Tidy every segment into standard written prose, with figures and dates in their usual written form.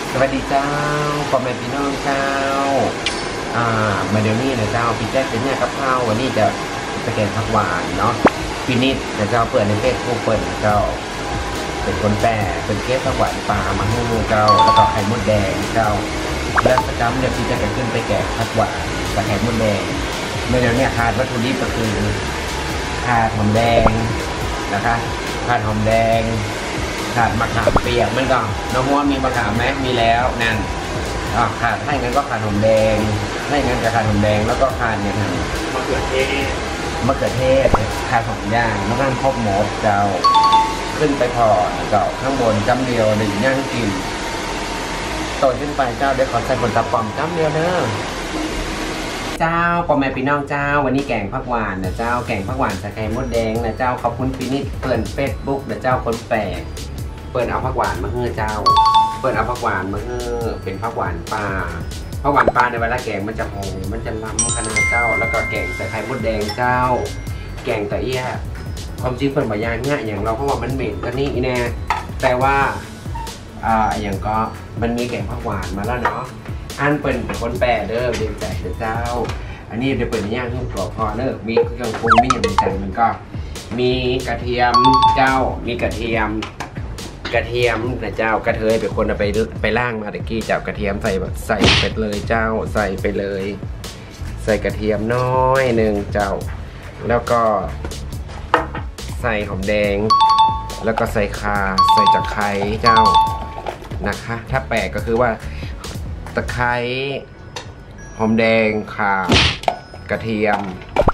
สวัสดีเจ้าพ่อแม่พี่น้องเจ้ามาเดี๋ยวนี้นะเจ้าพี่แจ๊คเป็นเนี่ยกับข้าววันนี้จะสแกงผักหวานเนาะพี่นิดนะเจ้าเปิดในเฟซบุ๊กเปิดเจ้าเป็นคนแปรเป็นเกสผักหวานปลามาให้เจ้าแล้วก็ไข่มดแดงเจ้าแล้วประจำเดี๋ยวพี่แจ๊คจะขึ้นไปแกะผักหวานกับไข่มดแดงเมื่อเดี๋ยวนี้ขาดวัตถุดิบก็คือขาดหอมแดงนะคะขาดหอมแดงขาดมะขามเปียกมันก็น้องม้วนมีมะขามไหมมีแล้วนั่นขาดให้งั้นก็ขาดหอมแดงให้งั้นก็ขาดหอมแดงแล้วก็ขาดอย่างนั้นมะเขือเทศขาด2 อย่างแล้วก็ครบหมดเจ้าขึ้นไปพอเจ้าข้างบนจำเดียวหนึ่งย่างกินโตขึ้นไปเจ้าได้ขอใส่ผลตะปอมจำเดียวเด้อเจ้าพ่อแม่พี่น้องเจ้าวันนี้แกงผักหวานนะเจ้าแกงผักหวานใส่ไข่มดแดงนะเจ้าขอบคุณพี่นิดเปิดเฟซบุ๊กนะเจ้าคนแปลกเปิดเอาผักหวานมาให้เจ้าเปิดเอาผักหวานมาให้เป็นผักหวานปลาผักหวานปลาในเวลาแกงมันจะหอมมันจะล้ำขนาดเจ้าแล้วก็แกงใส่ไข่มดแดงเจ้าแกงแต่เอี้ยความจริงเปิดบะยางเนี่ยอย่างเราเพราะว่ามันเหม็นก็นี่แน่แต่ว่าอย่างก็มันมีแกงผักหวานมาแล้วเนาะอันเป็นคนแปรเด้อเรียนใจเจ้าอันนี้เดี๋ยวเปิดย่างทุกตัวพอเนอะมีเครื่องปรุงมีอย่างใจมันก็มีกระเทียมเจ้ามีกระเทียมนะเจ้ากระเทยเป็นคนเอาไปล่างมาตะกี้เจ้ากระเทียมใส่ไปเลยเจ้าใส่ไปเลยใส่กระเทียมน้อยหนึ่งเจ้าแล้วก็ใส่หอมแดงแล้วก็ใส่ข่าใส่ตะไคร้เจ้านะคะถ้าแปลกก็คือว่าตะไคร้หอมแดงข่ากระเทียม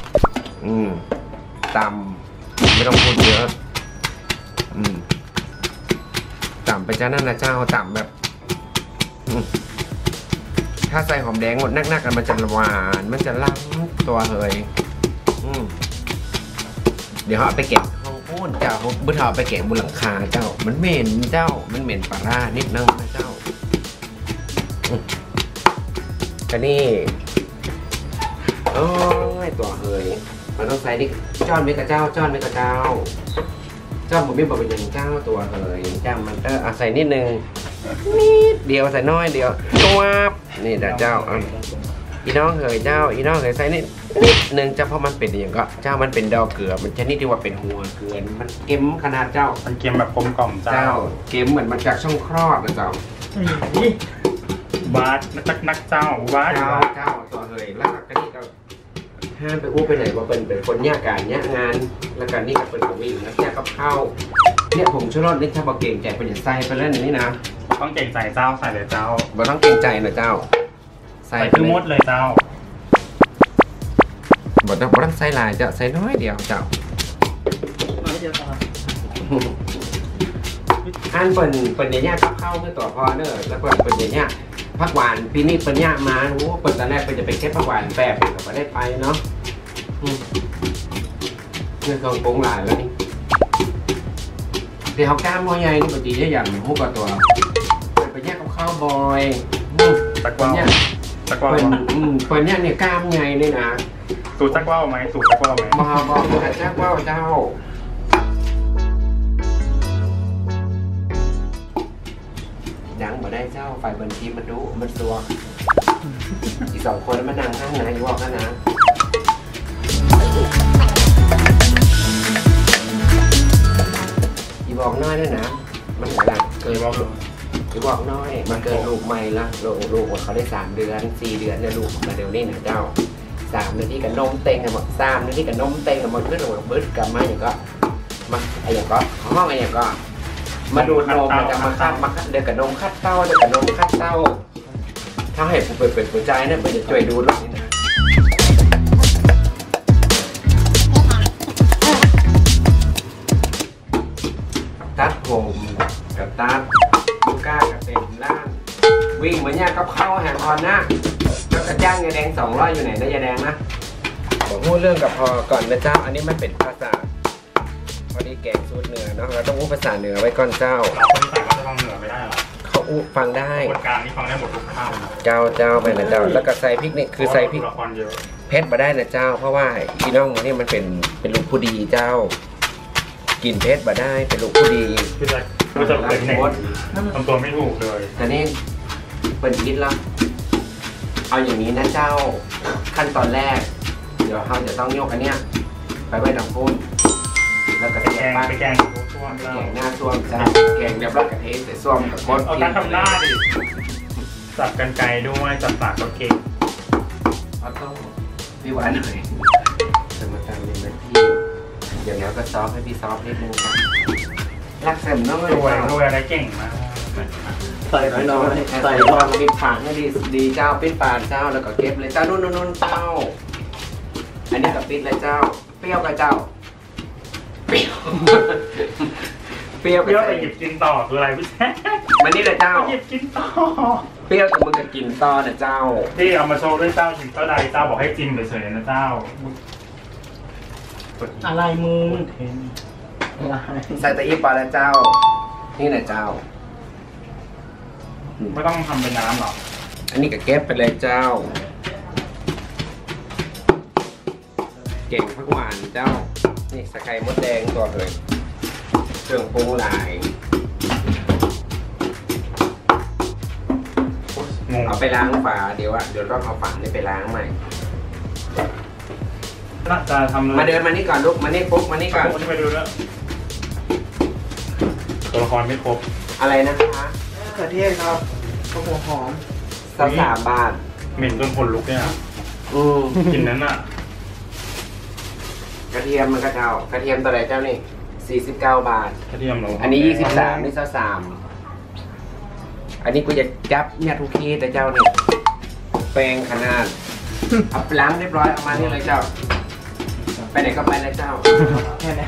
ตำไม่ต้องพูดเยอะต่ำไปจ้านั่นนะเจ้าต่ำแบบถ้าใส่หอมแดงหมดนักกันมันจะหวานมันจะล้ำตัวเลยเดี๋ยวเขาไปเก็บห้องพูนเจ้าบุญเขาไปเก็บบนหลังคาเจ้ามันเหม็นเจ้ามันเหม็นปลาร่านิดนึงนะเจ้าก็นี่โอ้ยตัวเฮยมันต้องใส่ดิจ้อนเมกะเจ้าจ้อนเมกะเจ้าจ้อนผมไม่บอกเป็นอย่างเจ้าตัวเฮยจ้ามันใส่นิดนึงนิดเดียวใส่น้อยเดียวตัวนี่แต่เจ้าอีน้องเฮยเจ้าอีน้องเฮยใส่นิดนึงเจ้าเพราะมันเป็นอย่างก็เจ้ามันเป็นดอกเกลือมันชนิดที่ว่าเป็นหัวเกลือมันเค็มขนาดเจ้ามันเค็มแบบกลมกล่อมเจ้าเค็มเหมือนมันจากช่องคลอดนะเจ้าบาดนักเจ้าบาดเจ้าตัวเฮยแล้วก็นี่ก็ห้ามไปอู้ไปไหนว่าเป็นคนยากการยากงานแล้วกันนี่ก็เป็นของวิ่งแล้วแค่กับข้าวเนี่ยผมชูรสนี่ถ้าบอกเก่งใจเป็นอย่างใส่ไปเล่นอย่างนี้นะต้องเก่งใจเจ้าใส่เลยเจ้าบ่ต้องเก่งใจนะเจ้าใส่คือมดเลยเจ้าบ่ต้องใส่ลายเจ้าใส่น้อยเดียวเจ้าอันเป็นอย่างเงี้ยกับข้าวเพื่อต่อพอเนอะแล้วก็เป็นอย่างเงี้ยผักหวานปีนี้เป็นย่ามาโอ้เป็นตอนแรกเป็นจะไปเก็บผักหวานแปบแต่ไม่ได้ไปเนาะเรื่องของปรุงหลายแล้วนี่เดี๋ยวเขาก้ามมอใหญ่นี่ปกติจะอย่างหูกับตัวเป็นย่ากับข้าวบอยตะกวาวเป็นย่าเนี่ยก้ามใหญ่เลยนะสูตรตะกวาวไหมสูตรตะกวาวไหมบอกแต่ตะกวาวเจ้าดังมาได้เจ้าไฟบนทีมันดูมันซัวอีก2 คนแล้วมันนั่งข้างนะอยู่บอกกันนะอีบอกน้อยด้วยนะมันอะไรเกินอีบอกน้อยมันเกินลูกใหม่ละลูกเขาได้3 เดือน 4 เดือนเนี่ยลูกมาเดี๋ยวนี้นะเจ้า3 นาทีกับนมเต็งกันหมด3 นาทีกับนมเต็งกันหมดขึ้นมาบึ้ดกันมาอย่างก็มาอะไรอย่างก็ห้องอะไรอย่างก็มาดูนมมันจะมาคัดเดี๋ยวกับนมคัดเต้าเดี๋ยวกับนมคัดเต้าถ้าให้ผมเปิดหัวใจเนี่ยมันจะช่วยดูหรอกนี่นะตัดผมกับตัดลูกก้ากับเต็มล่างวิ่งเหมือนเนี่ยกับเข้าแหงคอนนะแล้วกระจ้างยาแดง200อยู่ไหนนะยาแดงนะผมพูดเรื่องกับพอก่อนนะเจ้าอันนี้มันเป็นภาษาพอดีแกงสูตรเหนือเนาะเราต้องอู้ภาษาเหนือไว้ก่อนเจ้าเราคนใส่ก็จะฟังเหนือไม่ได้หรอเขาอู้ฟังได้คนกลางนี่ฟังได้หมดทุกคำเจ้าไปนะเจ้าแล้วก็ใส่พริกนี่คือใส่พริกเผ็ดมาได้นะเจ้าเพราะว่าพี่น้องมันนี่มันเป็นลูกผู้ดีเจ้ากินเผ็ดมาได้เป็นลูกผู้ดีคือจะเป็นเด็กทำตัวไม่ถูกเลยแต่นี่เปิดคิดแล้วเอาอย่างนี้นะเจ้าขั้นตอนแรกเดี๋ยวเราจะต้องยกอันเนี้ยไปไว้ดังพุ่นแล้วก็ไปแกงไปแกงช่วงแกงหน้าส้วมจ้าแกงเรียบร้อยกระเทศใส่ส้วมกับก้นเอาการทำหน้าดิจับกันไกลด้วยจับปากกับเก่งเอาต้องพี่หวานหน่อยจะมาตามเมนูพี่เดี๋ยวแล้วก็ซอฟให้พี่ซอฟนิดนึงครับรักเสริมน้องเลยรวยอะไรเก่งมากใส่น้อยๆใส่ใส่ลองปิดปากให้ดีเจ้าปิดปากเจ้าแล้วก็เก็บเลยเจ้านู่นเจ้าอันนี้กับปิดเลยเจ้าเปรี้ยวกับเจ้าเปรี้ยวเปรี้ยวเปรี้ยวไปหยิบกินต่อคืออะไรพี่แจ๊คมันนี่แหละเจ้าหยิบกินต่อเปรี้ยวแต่มึงจะกินต่อนะเจ้าที่เอามาโชว์ด้วยเจ้าหยิบเท่าใดเจ้าบอกให้จิ้มเฉยๆนะเจ้าอะไรมึงใส่ตะอีปลาแล้วเจ้านี่นะเจ้าไม่ต้องทำเป็นน้ำหรอกอันนี้ก็เก็บไปเลยเจ้า เก่งพักหวานเจ้านี่สไข่มดแดงตัวเลยเครื่องปรุงหลายงงเอาไปล้างฝาเดี๋ยวต้องเอาฝานี่ไปล้างใหม่น่าจะทำมาเดินมานี่ก่อนลูกมานี่ปุ๊บมานี่ก่อนผมจะไปดูแล้วตัวละครไม่ครบอะไรนะคะกระเทียมครับข้าวหัวหอม 3 บาทเหม็นจนคนลุกเนี่ย กินนั้นอ่ะกระเทียมมันกระเทียมตัวไหนเจ้านี่49 บาทกระเทียมเราอันนี้23นี่23อันนี้กูจะจับเนี่ยทุกทีแต่เจ้านี่แปลงขนาดเอาล้างเรียบร้อยเอามานี่เลยเจ้า ไปไหนก็ไปเลยเจ้าแค่นี้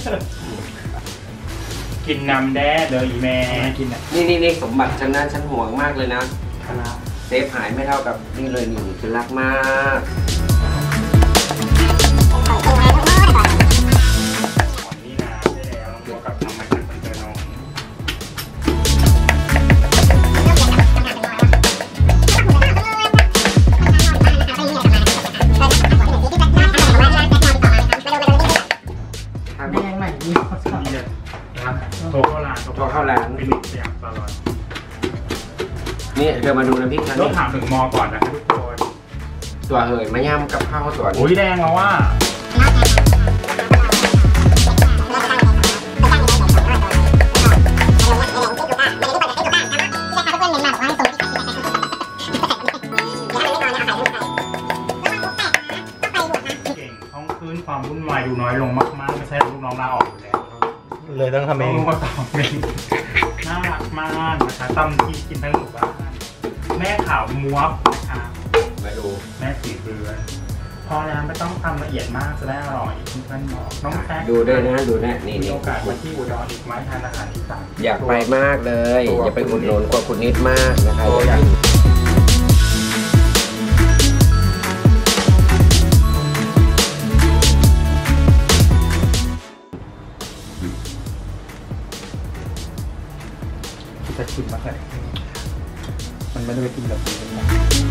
กินน้ำแด้เลยอีแม่กินอ่ะนี่สมบัติฉันนะฉันห่วงมากเลยนะคณะเซฟหายไม่เท่ากับนี่เลยนี่คือรักมากนี่นะได้แล้วบวกกับทำมาจากมันเจอน้องแดงไหนดีนี่เลยนะโทรเข้าร้านฟินิชอย่างตลอดนี่เธอมาดูน้ำพริกฉันต้อนี่งถามถึงมอก่อนนะทุกคนตัวเหยมาย่ำกับข้าวตัวอุ้ยนี้แดงแล้วว่าเก่งท้องคืนความวุ่นวายดูน้อยลงมากๆไม่ใช่ลูกน้องลาออกอยู่แล้วเลยต้องทำเองลูกก็ตอบเองน่ารักมากนะคะตำที่กินทั้งหมู่บ้านแม่ขาวม้วบนะคะมาดูแม่สีเรือนพอแล้วไม่ต้องทำละเอียดมากจะได้อร่อยเพื่อนๆบอกน้องแซคดูด้วยนะดูนะนี่มีนี่โอกาสมาที่อุดรอีกไหมทานอาหารอีสานอยากไปมากเลย อย่าไปอุดหนุนกว่าคุณนิดมากนะคะอยากจะชิมมากเลยมันไม่ได้ไปกินแบบนี้นะ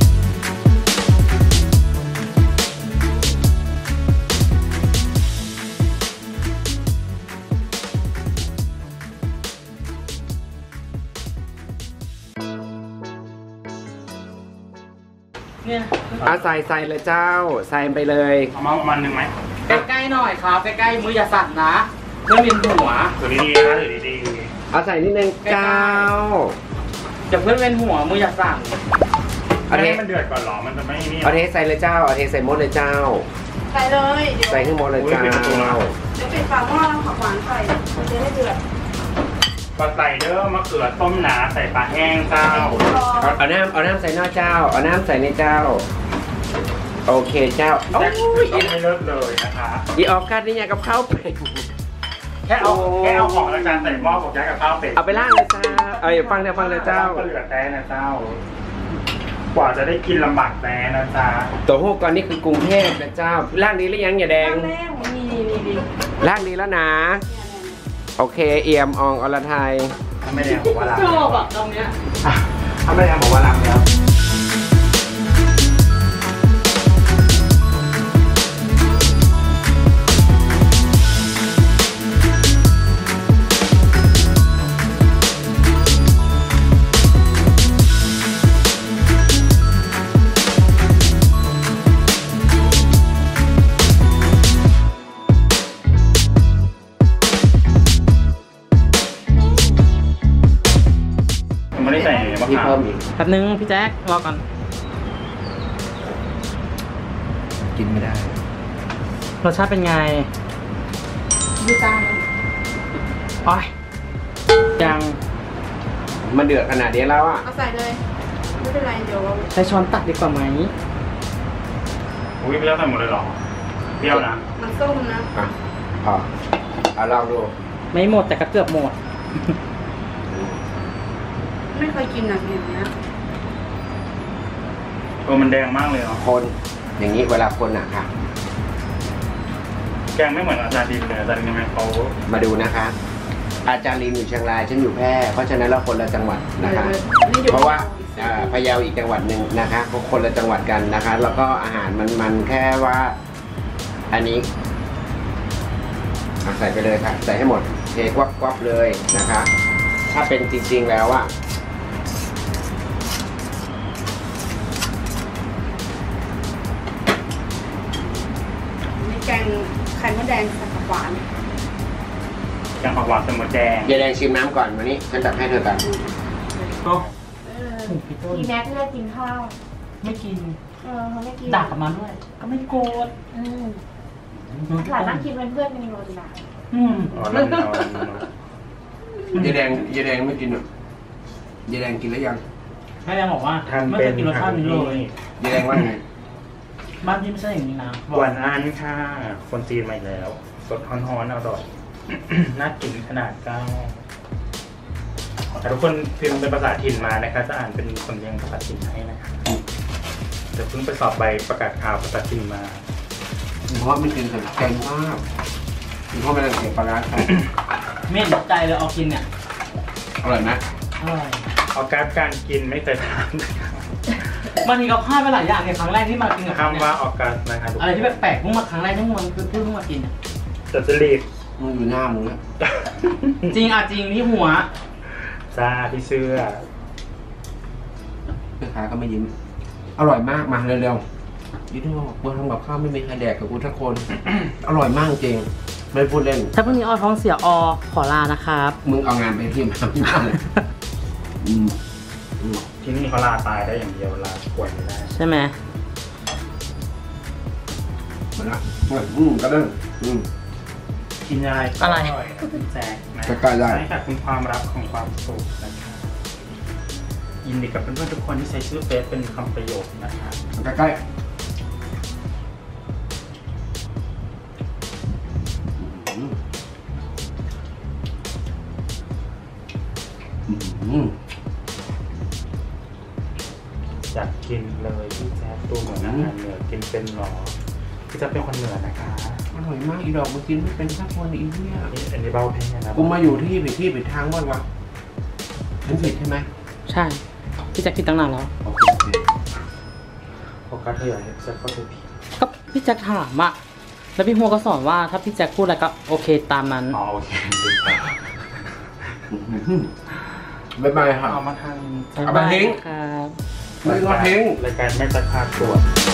เนี่ยเอาใส่เลยเจ้าใส่ไปเลยเอามาประมาณหนึ่งไหมใกล้ๆหน่อยครับใกล้ๆมืออย่าสั่นนะเพื่อเป็นหัวถือดีๆนะถือดีเอาใส่นิดนึงเจ้าจะเพื่อนเป็นหัวมืออย่าสั่นๆเอาเทให้มันเดือดก่อนเหรอมันจะไม่นี่เอาเทใส่เลยเจ้าเอาเทใส่หมดเลยเจ้าใส่เลยเดี๋ยวใส่ขึ้นหมดเลยเจ้าเดี๋ยวปิดฝาหม้อแล้วผักหวานใส่มันจะได้เดือดก็ใส่เด้อมะเขือต้มหนาใส่ปลาแห้งเจ้าเอาน้ำใส่หน้าเจ้าเอาน้ำใส่ในเจ้า โอเคเจ้าโอ้แจ็คยต้องไม่เลิกเลยนะคะอีออกกัดนี่ไงกับข้าวเป็ดแค่เอาของอาจารย์ใส่หม้อบอกแจ็คกับข้าวเป็ดเอาไปล่างเลยเจ้าเอาอย่าฟังเดี๋ยวฟังเลยเจ้าก็เหลือแต่นะเจ้า กว่าจะได้กินลำบากแต่นะจ๊ะตัวหูก่อนนี่คือกรุงเทพนะเจ้าล่างดีหรือยังอย่าแดงแม่งนี่ล่างดีแล้วนะ โอเคเอี่ยมอองอรไทยถ้าไม่ได้บอกว่าลาชอบอ่ะตรงเนี้ยถ้าไม่ได้บอกว่าลาแล้วไม่ได้ใส่มะพี่ขามเพิ่มอีกแป๊บนึงพี่แจ๊ครอก่อนกินไม่ได้รสชาติเป็นไงดูตามอ้อยยังมันเดือดขนาดนี้แล้วอ่ะเอาใส่เลย ไม่เป็นไรเดี๋ยวเราใช้ช้อนตักดีกว่าไหมอุ้ยพี่เจ้าใส่หมดเลยเหรอเปรี้ยวนะมันส้มนะอ่ะพอเอาลองดูไม่หมดแต่ก็เกือบหมดไม่เคยกินแบบอย่างเนี้ยมันแดงมากเลยเหรอคนอย่างนี้เวลาคนอ่ะค่ะแกงไม่เหมือนอาจารย์ดินเลยอาจารย์ดินทำไมเขามาดูนะคะ อาจารย์ลีนอยู่เชียงรายฉันอยู่แพร่เพราะฉะนั้นเราคนละจังหวัดนะคะนี่อยู่เพราะว่าพะเยาอีกจังหวัดหนึ่งนะคะคนละจังหวัดกันนะคะ แล้วก็อาหารมันแค่ว่า อันนี้ใส่ไปเลยค่ะ ใส่ให้หมดเทควับเลยนะคะ ถ้าเป็นจริงๆแล้วอะมีแกงไข่มดแดงใส่ผักหวานแกงผักหวานใส่หมดแดงยายแดงชิมน้ำก่อนวันนี้ฉันตักให้เธอกันก็พี่ต้นพี่แม็กซ์เลือกกินข้าวไม่กินเขาไม่กินด่ากลับมาด้วย ก็ไม่โกรธหลานนั่งกินเป็นเพื่อนเป็นโรตีนะอ๋อนั่นเอายายแดงไม่กินหรอกยายแดงกินแล้วยังแม่ยังบอกว่าทานไม่เป็เคน ยกินรสชาตินี้เลยยายแดงว่าไงบ้านพี่ไม่ใช่อย่างนี้นะหวานอันค่ะ คนจีนมาอีกแล้ว สดฮ้อนๆอร่อย น่ากินขนาดก้าวแต่ทุกคนพิมพ์เป็นภาษาถิ่นมานะคะจะอ่านเป็นคนเรียงภาษาถิ่นให้นะคะเดี๋ยวเพิ่งไปสอบใบประกาศข่าวภาษาถิ่นมาเพราะว่ามันกินใส่แกงมากเพราะมันเป็นเสียปลาร้าครับไม่เห็นใจเลยเอากินเนี่ยอร่อยไหมอร่อยเอาการกินไม่เคยทานบางทีก็พลาดไปหลายอย่างในครั้งแรกที่มากินกับเขาเนี่ยคำว่าออกการนะคะทุกคนอะไรที่แปลกๆเพิ่งมาครั้งแรกที่มันคือเพิ่งมากินเนี่ยจะจะรีบมึงอยู่หน้ามึงนะจริงจริงที่หัวจ้าพี่เสื้อแม่ค้าก็ไม่ยิ้มอร่อยมากมาเร็วๆยี่ที่บอกกูทำกับข้าวไม่มีใครแดกกับกูทุกคน อร่อยมากจริงไม่พูดเล่นถ้าพรุ่งนี้ออท้องเสียขอลานะครับมึงเอางานไปที่มาที่บ้านเลยอืมที่นี่เขาลาตายได้อย่างเดียวลาป่วยไม่ได้ใช่ไหมมาละก็ได้อืมกินยายอะไรร่อยนะคุณแจ๊คนะใกล้ๆได้ใช่ค่ะคุณความรักของความสุขนะคะยินดีกับเพื่อนๆทุกคนที่ใช้ชื่อเฟซเป็นคำประโยคนะคะใกล้ๆอยากกินเลยพี่แจ๊คตัวเหมือนอาหารเหนือกินเป็นหรอพี่แจ๊คเป็นคนเหนือนะคะอร่อยมากอีดอกมึงกินไม่เป็นสักคนอีเนี่ยอันนี้เบ้าเพ่งนะกูมาอยู่ที่ผิดทางบ้างวะฉันผิดใช่ไหมใช่ พี่แจ็คผิดตั้งนานแล้วโอเคโฟกัสเธออยากให้พี่แจ๊คเข้าใจผิดก็พี่แจ็คถามอะแล้วพี่หัวก็สอนว่าถ้าพี่แจ็คพูดอะไรก็โอเคตามนั้นอ๋อโอเคบ๊ายบายค่ะเอามาทางเอาไปทิ้งครับไม่ต้องทิ้งรายการแม่จักรพาตัว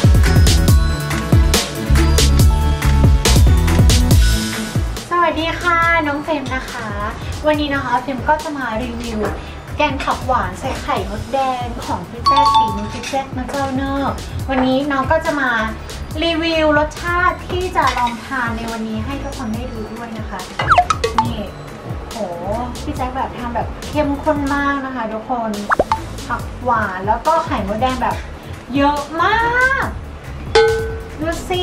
สวัสดีค่ะน้องเฟรมนะคะ วันนี้นะคะเฟรมก็จะมารีวิวแกงผักหวานใส่ไข่มดแดงของพี่แจ๊คฝีมือพี่แจ๊คนะเจ้าเนอะวันนี้น้องก็จะมารีวิวรสชาติที่จะลองทานในวันนี้ให้ทุกคนได้ดูด้วยนะคะนี่โหพี่แจ๊คแบบทำแบบเข้มข้นมากนะคะทุกคนผักหวานแล้วก็ไข่มดแดงแบบเยอะมากดูสิ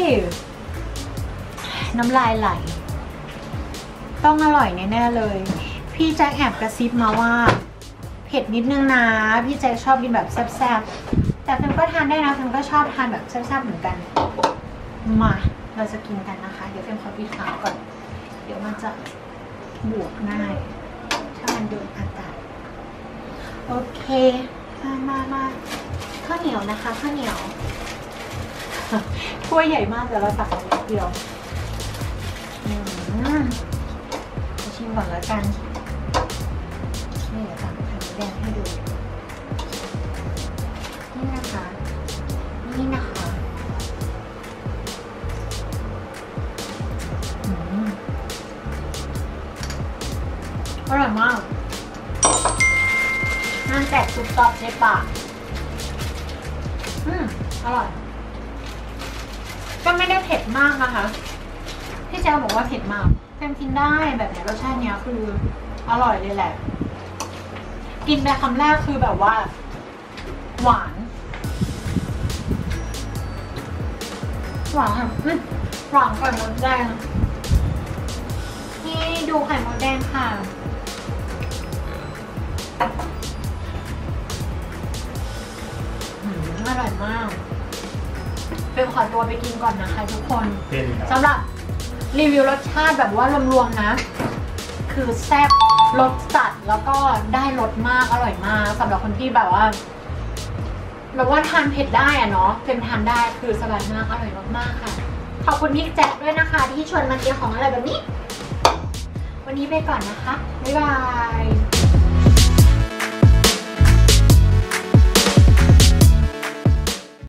น้ำลายไหลต้องอร่อยแน่ๆเลย พี่แจ็คแอบกระซิบมาว่าเผ็ดนิดนึงนะพี่แจ็คชอบกินแบบแซ่บๆแต่เฟมก็ทานได้นะเฟมก็ชอบทานแบบแซ่บๆเหมือนกันมาเราจะกินกันนะคะเดี๋ยวเฟมขอปิดฝาก่อนเดี๋ยวมันจะบวกง่ายถ้ามันโดนอากาศโอเคมาข้าวเหนียวนะคะข้าวเหนียว ถ้วยใหญ่มากแต่เราตักเอานิดเดียวจะชิมก่อนแล้วกันนี่เดี๋ยวตักไข่มดแดงให้ดูนี่นะคะอร่อยมากนั่นแตกซุปต๊อบในปากอร่อย ก็ไม่ได้เผ็ดมากนะคะพี่แจ๊บอกว่าเผ็ดมากเต็มกินได้แบบนี้รสชาติเนี้ยคืออร่อยเลยแหละ กินไปคำแรกคือแบบว่า หวานหวานหวานไข่มดแดงนี่ดูไข่มดแดงค่ะอร่อยมากเป็นขอตัวไปกินก่อนนะคะทุกคนเป็นครับสำหรับรีวิวรสชาติแบบว่ารวมๆนะ คือแซ่บรสจัดแล้วก็ได้รสมากอร่อยมากสำหรับคนที่แบบว่าทานเผ็ดได้อะเนาะเป็นทานได้คือสบายมากอร่อยมากๆค่ะขอบคุณพี่แจ็คด้วยนะคะที่ชวนมากินของอะไรแบบนี้ วันนี้ไปก่อนนะคะบ๊ายบาย